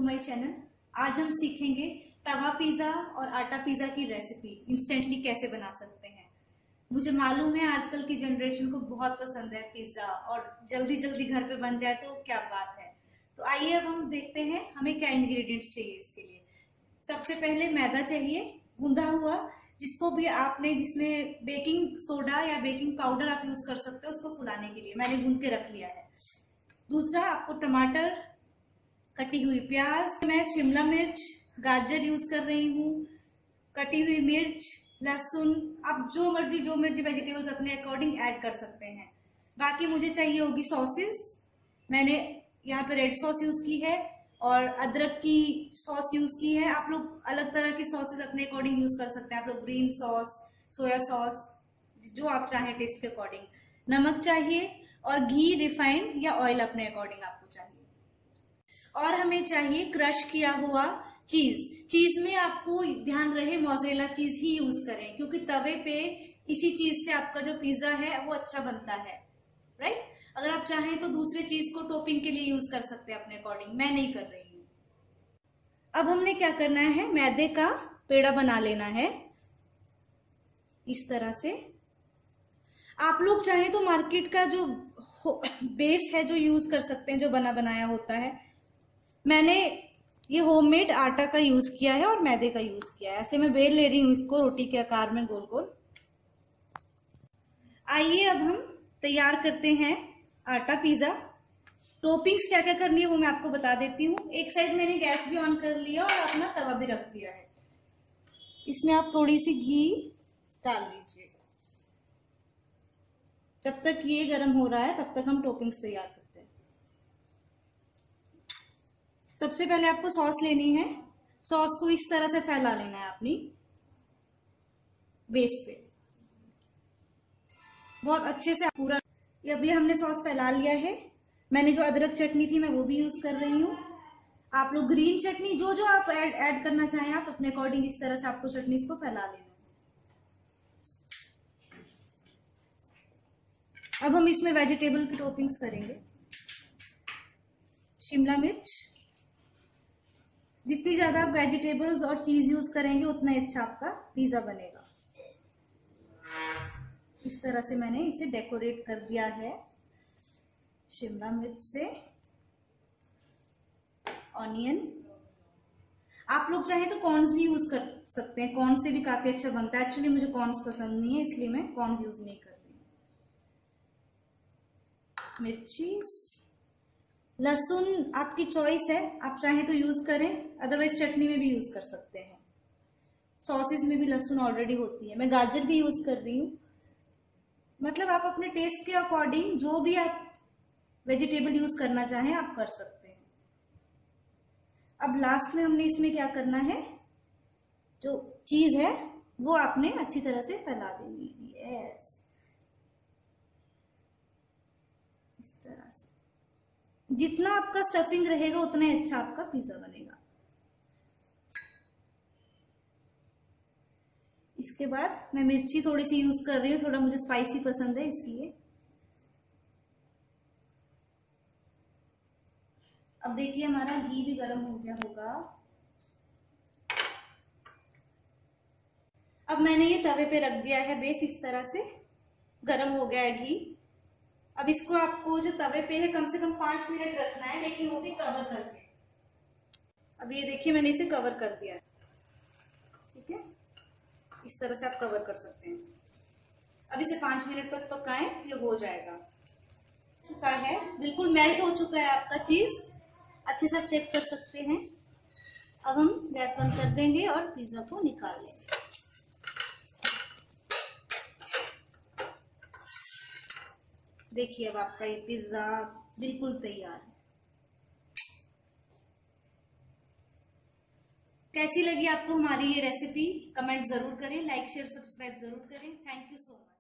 My channel. आज हम सीखेंगे तवा पिज्जा और आटा पिज्जा की रेसिपी इंस्टेंटली कैसे बना सकते हैं। मुझे मालूम है आजकल की जनरेशन को बहुत पसंद है पिज्जा, और जल्दी जल्दी घर पे बन जाए तो क्या बात है। तो आइए अब हम देखते हैं हमें क्या इंग्रेडिएंट्स चाहिए इसके लिए। सबसे पहले मैदा चाहिए, गूंदा हुआ, जिसको भी आपने जिसमें बेकिंग सोडा या बेकिंग पाउडर आप यूज कर सकते हो उसको फुलाने के लिए मैंने गूंद के रख लिया है। दूसरा आपको टमाटर, कटी हुई प्याज, मैं शिमला मिर्च, गाजर यूज कर रही हूँ, कटी हुई मिर्च, लहसुन, आप जो मर्जी वेजिटेबल्स अपने अकॉर्डिंग ऐड कर सकते हैं। बाकी मुझे चाहिए होगी सॉसेस। मैंने यहाँ पे रेड सॉस यूज की है और अदरक की सॉस यूज की है। आप लोग अलग तरह की सॉसेस अपने अकॉर्डिंग यूज कर सकते हैं। आप लोग ग्रीन सॉस, सोया सॉस, जो आप चाहें टेस्ट के अकॉर्डिंग। नमक चाहिए और घी, रिफाइंड या ऑयल अपने अकॉर्डिंग आपको चाहिए। और हमें चाहिए क्रश किया हुआ चीज। चीज में आपको ध्यान रहे मोज़रेला चीज ही यूज करें, क्योंकि तवे पे इसी चीज से आपका जो पिज्जा है वो अच्छा बनता है, राइट। अगर आप चाहें तो दूसरे चीज को टॉपिंग के लिए यूज कर सकते हैं अपने अकॉर्डिंग, मैं नहीं कर रही हूँ। अब हमने क्या करना है, मैदे का पेड़ा बना लेना है इस तरह से। आप लोग चाहें तो मार्केट का जो बेस है जो यूज कर सकते हैं, जो बना बनाया होता है। मैंने ये होममेड आटा का यूज किया है और मैदे का यूज किया है। ऐसे मैं बेल ले रही हूँ इसको रोटी के आकार में गोल गोल। आइए अब हम तैयार करते हैं आटा पिज्जा। टॉपिंग्स क्या क्या करनी है वो मैं आपको बता देती हूँ। एक साइड मैंने गैस भी ऑन कर लिया और अपना तवा भी रख दिया है। इसमें आप थोड़ी सी घी डाल लीजिए। जब तक ये गर्म हो रहा है तब तक हम टॉपिंग्स तैयार करते हैं। सबसे पहले आपको सॉस लेनी है। सॉस को इस तरह से फैला लेना है अपनी बेस पे, बहुत अच्छे से पूरा। अभी हमने सॉस फैला लिया है। मैंने जो अदरक चटनी थी मैं वो भी यूज कर रही हूँ। आप लोग ग्रीन चटनी जो आप ऐड करना चाहें आप अपने अकॉर्डिंग इस तरह से आपको चटनी इसको फैला लेना है। अब हम इसमें वेजिटेबल की टॉपिंग्स करेंगे। शिमला मिर्च, जितनी ज्यादा आप वेजिटेबल्स और चीज यूज करेंगे उतना अच्छा आपका पिज्जा बनेगा। इस तरह से मैंने इसे डेकोरेट कर दिया है शिमला मिर्च से। ऑनियन, आप लोग चाहें तो कॉर्न्स भी यूज कर सकते हैं, कॉर्न से भी काफी अच्छा बनता है। एक्चुअली मुझे कॉर्न्स पसंद नहीं है इसलिए मैं कॉर्न्स यूज नहीं कर रही। मिर्ची, लहसुन आपकी चॉइस है, आप चाहें तो यूज करें, अदरवाइज चटनी में भी यूज कर सकते हैं। सॉसेस में भी लहसुन ऑलरेडी होती है। मैं गाजर भी यूज कर रही हूँ। मतलब आप अपने टेस्ट के अकॉर्डिंग जो भी आप वेजिटेबल यूज करना चाहें आप कर सकते हैं। अब लास्ट में हमने इसमें क्या करना है, जो चीज है वो आपने अच्छी तरह से फैला देनी है। यस, इस तरह से जितना आपका स्टफिंग रहेगा उतना ही अच्छा आपका पिज्जा बनेगा। इसके बाद मैं मिर्ची थोड़ी सी यूज कर रही हूँ, थोड़ा मुझे स्पाइसी पसंद है इसलिए। अब देखिए हमारा घी भी गर्म हो गया होगा। अब मैंने ये तवे पे रख दिया है बेस, इस तरह से गर्म हो गया है घी। अब इसको आपको जो तवे पे है कम से कम 5 मिनट रखना है, लेकिन वो भी कवर करके। अब ये देखिए मैंने इसे कवर कर दिया है, ठीक है। इस तरह से आप कवर कर सकते हैं। अब इसे 5 मिनट तक पकाएं, ये हो जाएगा। चुका है, बिल्कुल मेल्ट हो चुका है आपका चीज, अच्छे से आप चेक कर सकते हैं। अब हम गैस बंद कर देंगे और पिज्जा को निकाल लेंगे। देखिए अब आपका ये पिज्जा बिल्कुल तैयार है। कैसी लगी आपको हमारी ये रेसिपी, कमेंट जरूर करें, लाइक शेयर सब्सक्राइब जरूर करें। Thank you so much.